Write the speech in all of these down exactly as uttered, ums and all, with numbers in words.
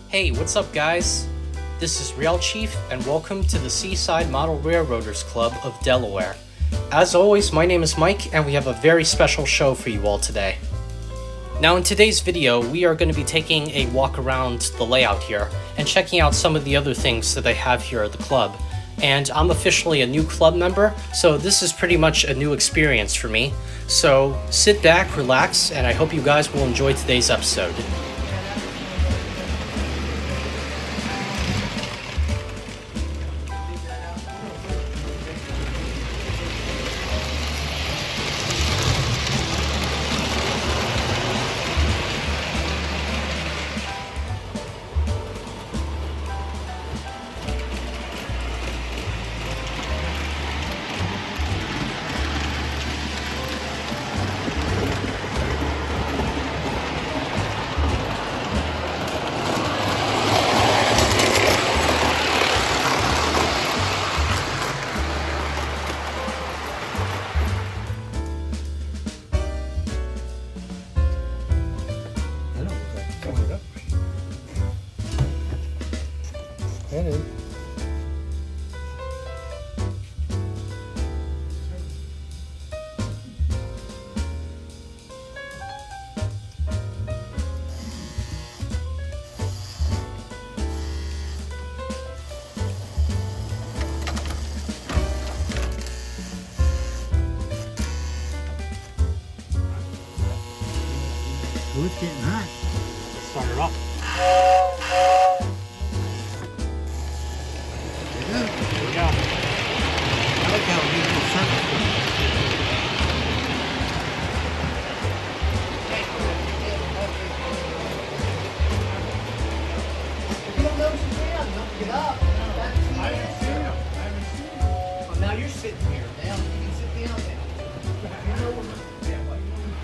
Hey, what's up guys? This is Rail Chief and welcome to the Seaside Model Railroaders Club of Delaware. As always, my name is Mike and we have a very special show for you all today. Now in today's video, we are going to be taking a walk around the layout here and checking out some of the other things that they have here at the club. And I'm officially a new club member, so this is pretty much a new experience for me. So sit back, relax, and I hope you guys will enjoy today's episode. Hello. Oh, it's getting hot. Let's start it off. There we go. I like how we do circles. If you don't notice his hand, don't get up. I haven't seen him. I haven't seen him. Oh, now you're sitting here. Now you can sit down now. You know what? Yeah, what you want.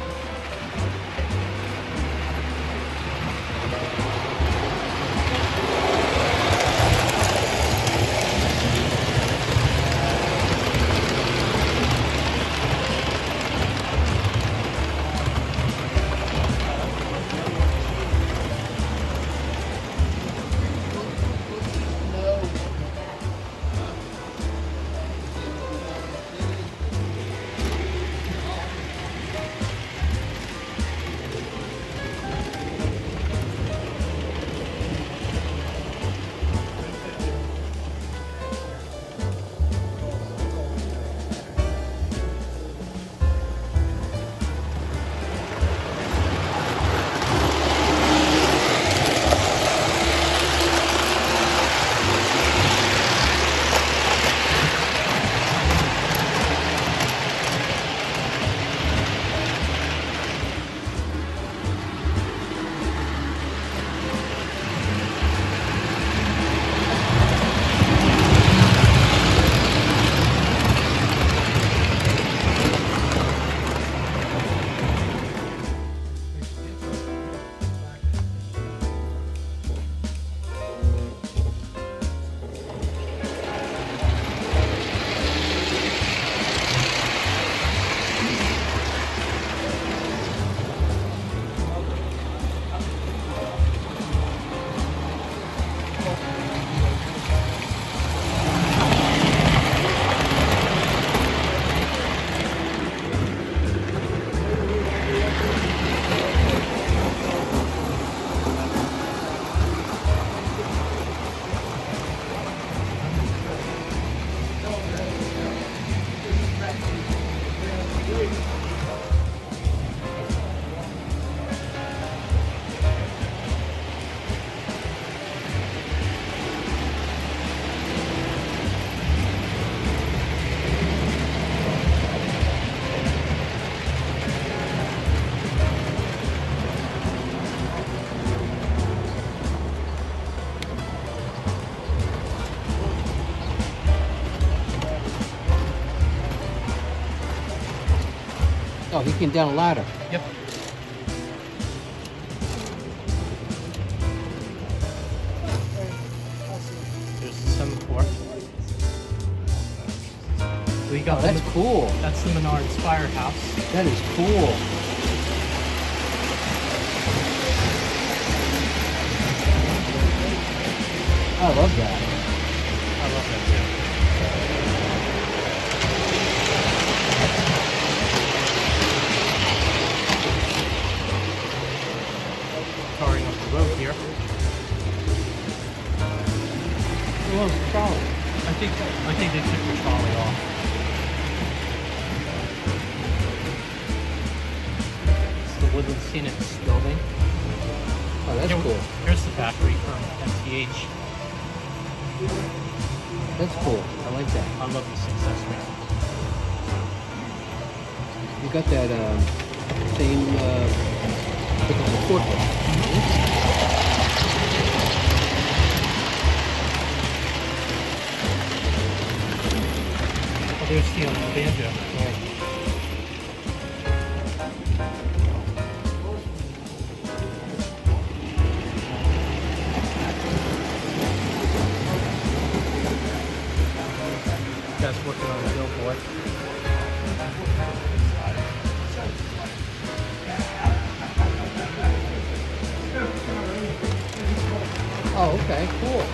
Oh, he came down a ladder. Yep. There's the semaphore. We got Oh, that's the, cool. That's the Menards Firehouse. That is cool. I love that. I love that too. Tarring up the road here. Well, it's Charlie. I think I think they took the trolley off. It's the Woodland Scenics building. Oh, that's Here- cool. Here's the factory from M T H. That's cool. I like that. I love the Success Man. You got that um, same uh, look at the forklift. Oh, there's the um, banjo. Right. Guys working on a billboard. Oh, okay, cool.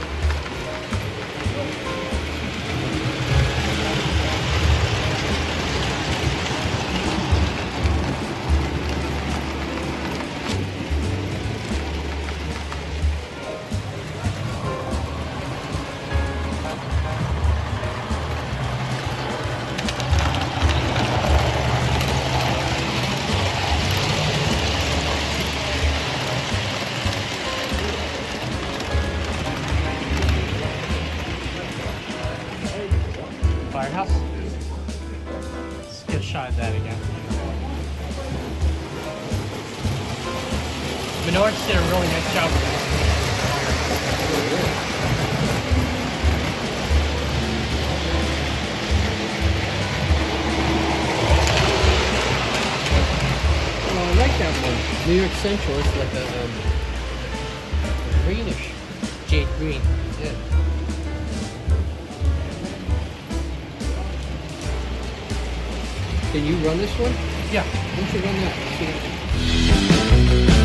Firehouse. Let's get a shot of that again. Menards did a really nice job with Oh, I like that one. New York Central. It's like a um, greenish. Jade Green. Yeah. Can you run this one? Yeah. Why don't you run that? See?